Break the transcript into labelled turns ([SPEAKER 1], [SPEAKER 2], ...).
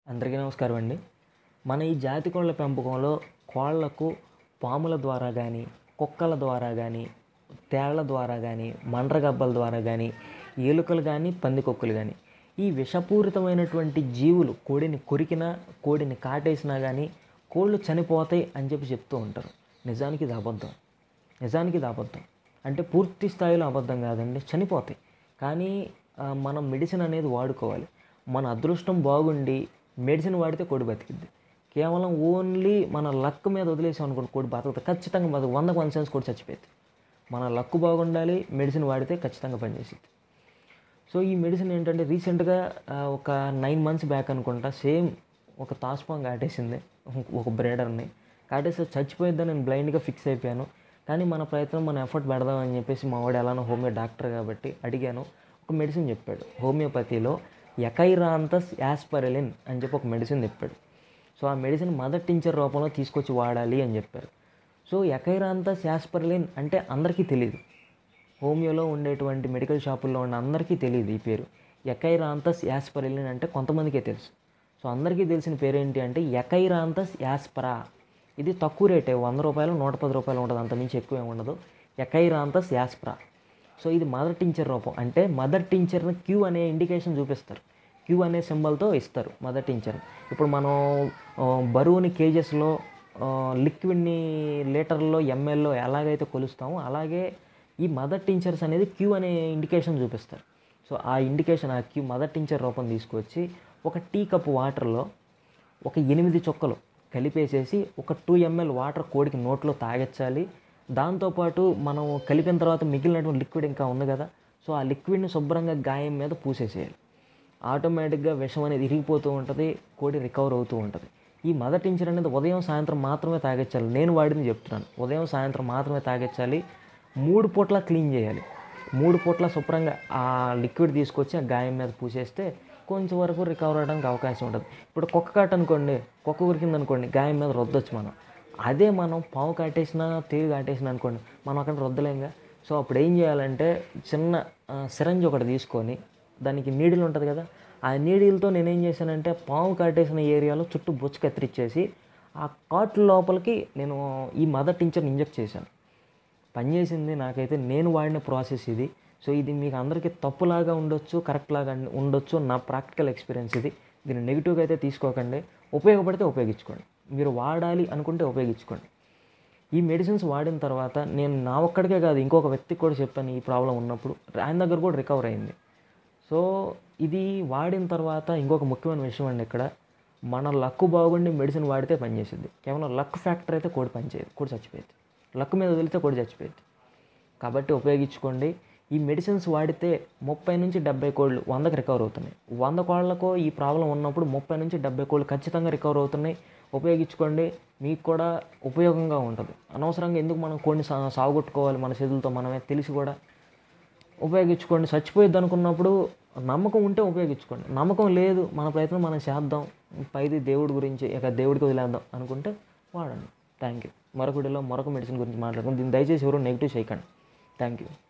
[SPEAKER 1] అందరికీ నమస్కారం అండి. మన ఈ జాతి కోళ్ళ పెంపకంలో కోళ్ళకు పాముల ద్వారా కానీ, కుక్కల ద్వారా కానీ, తేళ్ల ద్వారా కానీ, మండ్రగబ్బల ద్వారా కానీ, ఎలుకలు కానీ, పందికొక్కులు కానీ ఈ విషపూరితమైనటువంటి జీవులు కోడిని కొరికినా, కోడిని కాటేసినా కానీ కోళ్ళు చనిపోతాయి అని చెప్తూ ఉంటారు. నిజానికి ఇది అబద్ధం. అంటే పూర్తి స్థాయిలో అబద్ధం కాదండి, చనిపోతాయి. కానీ మనం మెడిసిన్ అనేది వాడుకోవాలి. మన అదృష్టం బాగుండి మెడిసిన్ వాడితే కోడి బతికిద్ది. కేవలం ఓన్లీ మన లక్ మీద వదిలేసాం అనుకోండి, కోడి బతుకుతుంది. ఖచ్చితంగా 100% కోడి చచ్చిపోతుంది. మన లక్ బాగుండాలి, మెడిసిన్ వాడితే ఖచ్చితంగా పనిచేసిద్ది. సో ఈ మెడిసిన్ ఏంటంటే రీసెంట్గా ఒక 9 months బ్యాక్ అనుకుంటా సేమ్ ఒక తాస్పాం కాటేసింది ఒక బ్రీడర్ని. కాటేస్తే చచ్చిపోయిద్దని నేను బ్లైండ్గా ఫిక్స్ అయిపోయాను. కానీ మన ప్రయత్నం మన ఎఫర్ట్ పెడదామని చెప్పేసి మా వాడు ఎలానో హోమియో డాక్టర్ కాబట్టి అడిగాను. ఒక మెడిసిన్ చెప్పాడు. హోమియోపతిలో ఎకైరాంతస్ యాస్పరిలిన్ అని చెప్పి ఒక మెడిసిన్ చెప్పాడు. సో ఆ మెడిసిన్ మదర్ టించర్ రూపంలో తీసుకొచ్చి వాడాలి అని చెప్పారు. సో ఎకైరాంతస్ యాస్పరిలిన్ అంటే అందరికీ తెలియదు. హోమియోలో ఉండేటువంటి మెడికల్ షాపుల్లో ఉన్న అందరికీ తెలియదు ఈ పేరు. ఎకైరాంతస్ యాస్పరిలిన్ అంటే కొంతమందికే తెలుసు. సో అందరికీ తెలిసిన పేరు ఏంటి అంటే ఎకైరాంతస్ యాస్పరా. ఇది తక్కువ రేటే, 100 రూపాయలు 110 రూపాయలు ఉంటుంది, అంతమించి ఎక్కువ ఏమి ఉండదు. ఎకైరాంతస్ యాస్పరా. సో ఇది మదర్ టించర్ రూపం. అంటే మదర్ టించర్ని క్యూ అనే ఇండికేషన్ చూపిస్తారు. క్యూ అనే సింబల్తో ఇస్తారు మదర్ టించర్. ఇప్పుడు మనం బరువుని కేజెస్లో, లిక్విడ్ని లీటర్లో, ఎంఎల్లో ఎలాగైతే కొలుస్తామో అలాగే ఈ మదర్ టించర్స్ అనేది క్యూ అనే ఇండికేషన్ చూపిస్తారు. సో ఆ ఇండికేషన్, ఆ క్యూ మదర్ టించర్ రూపం తీసుకొచ్చి ఒక టీ కప్ వాటర్లో ఒక 8 చుక్కలు కలిపేసేసి ఒక 2 ml వాటర్ కోడికి నోట్లో తాగించాలి. దాంతోపాటు మనం కలిపిన తర్వాత మిగిలినటువంటి లిక్విడ్ ఇంకా ఉంది కదా, సో ఆ లిక్విడ్ని శుభ్రంగా గాయం మీద పూసేసేయాలి. ఆటోమేటిక్గా విషం అనేది ఇరిగిపోతూ ఉంటుంది, కోడి రికవర్ అవుతూ ఉంటుంది. ఈ మదర్ టించర్ అనేది ఉదయం సాయంత్రం మాత్రమే తాగించాలి. నేను వాడింది చెప్తున్నాను. ఉదయం సాయంత్రం మాత్రమే తాగించాలి. 3 పూట్ల క్లీన్ చేయాలి. 3 పూట్ల శుభ్రంగా ఆ లిక్విడ్ తీసుకొచ్చి ఆ గాయం మీద పూసేస్తే కొంచెం వరకు రికవర్ అవ్వడానికి అవకాశం ఉంటుంది. ఇప్పుడు కుక్క కాటు అనుకోండి, కుక్క ఉరికిందనుకోండి, గాయం మీద రుద్దొచ్చు మనం. అదే మనం పాము కాటేసినా, తేలు కాటేసినా అనుకోండి, మనం అక్కడ రుద్దలేంగా. సో అప్పుడు ఏం చేయాలంటే చిన్న సిరంజ్ ఒకటి తీసుకొని దానికి నీడిల్ ఉంటుంది కదా, ఆ నీడిల్తో నేనేం చేశానంటే పాము కాటేసిన ఏరియాలో చుట్టూ బొచ్చు కత్తిరించేసి ఆ కాటు లోపలికి నేను ఈ మదర్ టించర్ని ఇంజెక్ట్ చేశాను. పనిచేసింది నాకైతే. నేను వాడిన ప్రాసెస్ ఇది. సో ఇది మీకు అందరికీ తప్పులాగా ఉండొచ్చు, కరెక్ట్ లాగా ఉండొచ్చు. నా ప్రాక్టికల్ ఎక్స్పీరియన్స్ ఇది. దీన్ని నెగిటివ్గా అయితే తీసుకోకండి. ఉపయోగపడితే ఉపయోగించుకోండి. మీరు వాడాలి అనుకుంటే ఉపయోగించుకోండి. ఈ మెడిసిన్స్ వాడిన తర్వాత నేను నా ఒక్కడికే కాదు, ఇంకొక వ్యక్తికి కూడా చెప్పాను ఈ ప్రాబ్లం ఉన్నప్పుడు. ఆయన దగ్గర కూడా రికవర్ అయింది. సో ఇది వాడిన తర్వాత ఇంకొక ముఖ్యమైన విషయం అండి, ఇక్కడ మన లక్ బాగుండి మెడిసిన్ వాడితే పనిచేసింది. కేవలం లక్ ఫ్యాక్టర్ అయితే కోడి పనిచేయదు, కోడి చచ్చిపోయింది. లక్ మీద వదిలితే కోడి చచ్చిపోయింది. కాబట్టి ఉపయోగించుకోండి. ఈ మెడిసిన్స్ వాడితే 30 నుంచి 70 కోళ్ళు 100కి రికవర్ అవుతున్నాయి. 100 కోళ్ళకు ఈ ప్రాబ్లం ఉన్నప్పుడు 30 నుంచి 70 కోళ్ళు ఖచ్చితంగా రికవర్ అవుతున్నాయి. ఉపయోగించుకోండి. మీకు కూడా ఉపయోగంగా ఉంటుంది. అనవసరంగా ఎందుకు మనం కోడిని సాగొట్టుకోవాలి మన చేతులతో మనమే, తెలిసి కూడా ఉపయోగించుకోండి. చచ్చిపోయిద్ది అనుకున్నప్పుడు నమ్మకం ఉంటే ఉపయోగించుకోండి. నమ్మకం లేదు, మన ప్రయత్నం మనం చేద్దాం, పైది దేవుడి గురించి, ఇక దేవుడికి వదిలేద్దాం అనుకుంటే వాడండి. Thank you. మరొక వీడియోలో మరొక మెడిసిన్ గురించి మాట్లాడుకుందాం. దీన్ని దయచేసి ఎవరు నెగిటివ్ చేయకండి. Thank you.